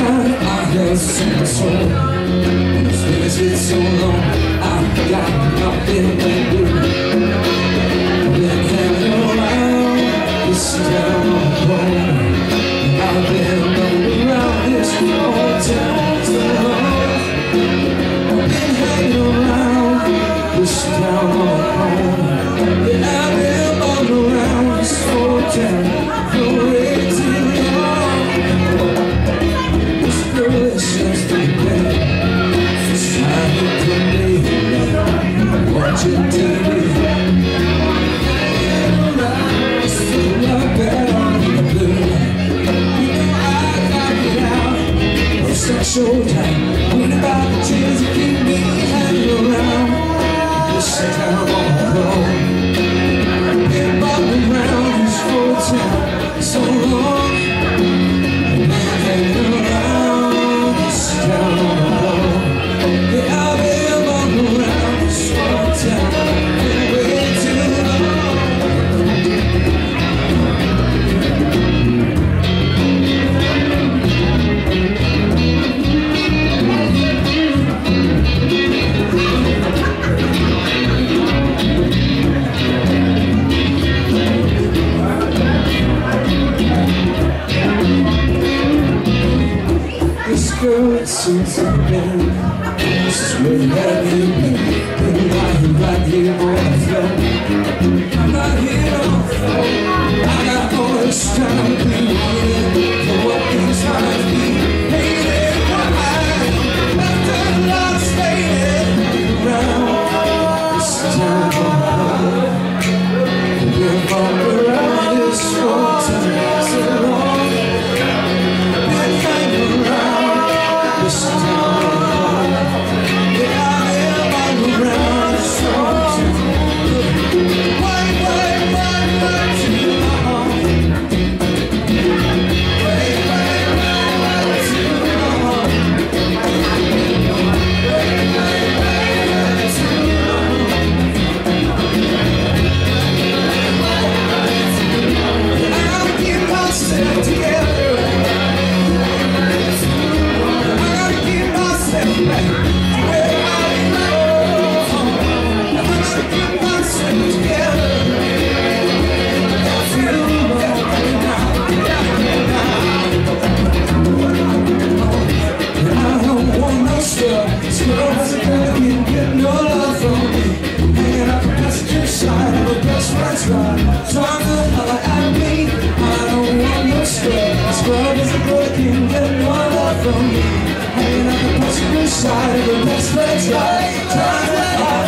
time I held some soul. It's been so long, I've got nothing to do. Been hanging around this town alone. I've been around this whole town so long. I've been hanging around this town alone. Yeah, I've been all around this whole town for way too long. This girl is just a bed. First time you come in, watching TV. Showtime, worried about the tears that keep me hanging around this town alone. Been bobbing around this whole town so long. Been hanging around this town alone. Yeah, I've been bobbing around this whole town way too long. Girl, it seems to be this is where you have me. Been lying right here on the floor. I'm not here on the floor. I got all this time to be waiting for what these times be. Hating my mind after a lot of staying around this town alone. We're all around this whole town so long. Been hanging around this town alone. Yeah, I'm all around this whole town. Way too long. Way too long. I'll keep myself together. Side of the best friend's right, time to